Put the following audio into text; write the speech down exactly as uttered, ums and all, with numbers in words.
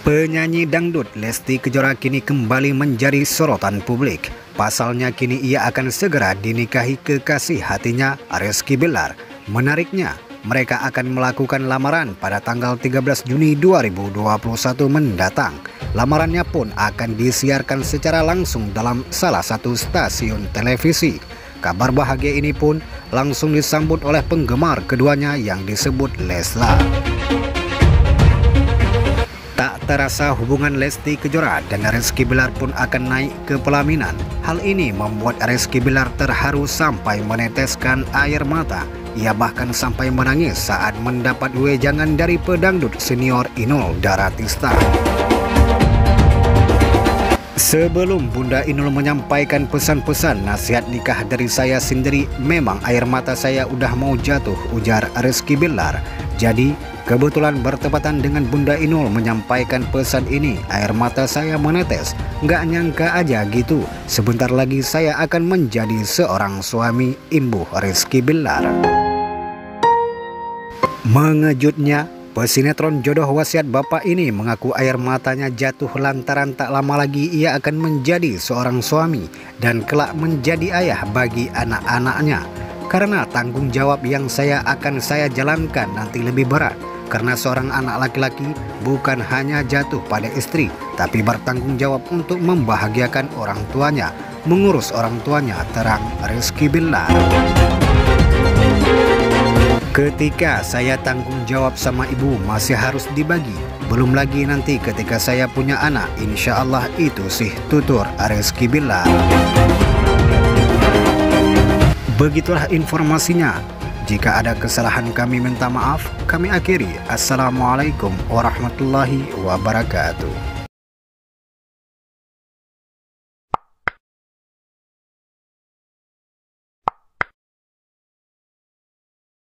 Penyanyi dangdut Lesti Kejora kini kembali menjadi sorotan publik. Pasalnya kini ia akan segera dinikahi kekasih hatinya Rizky Bilar. Menariknya, mereka akan melakukan lamaran pada tanggal tiga belas Juni dua ribu dua puluh satu mendatang. Lamarannya pun akan disiarkan secara langsung dalam salah satu stasiun televisi. Kabar bahagia ini pun langsung disambut oleh penggemar keduanya yang disebut Leslar. Tak terasa hubungan Lesti Kejora dan Rizky Bilar pun akan naik ke pelaminan. Hal ini membuat Rizky Bilar terharu sampai meneteskan air mata. Ia bahkan sampai menangis saat mendapat wejangan dari pedangdut senior Inul Daratista. Sebelum Bunda Inul menyampaikan pesan-pesan nasihat nikah dari saya sendiri, memang air mata saya udah mau jatuh, ujar Rizky Bilar. Jadi, kebetulan bertepatan dengan Bunda Inul menyampaikan pesan ini, air mata saya menetes. Nggak nyangka aja gitu, sebentar lagi saya akan menjadi seorang suami, imbuh Rizky Bilar. Mengejutnya, pesinetron Jodoh Wasiat Bapak ini mengaku air matanya jatuh lantaran tak lama lagi ia akan menjadi seorang suami dan kelak menjadi ayah bagi anak-anaknya. Karena tanggung jawab yang saya akan saya jalankan nanti lebih berat. Karena seorang anak laki-laki bukan hanya jatuh pada istri, tapi bertanggung jawab untuk membahagiakan orang tuanya, mengurus orang tuanya, terang Rizky Bilar. Ketika saya tanggung jawab sama ibu masih harus dibagi. Belum lagi nanti ketika saya punya anak, insya Allah itu sih, tutur Rizky Bilar. Begitulah informasinya. Jika ada kesalahan kami minta maaf. Kami akhiri. Assalamualaikum warahmatullahi wabarakatuh.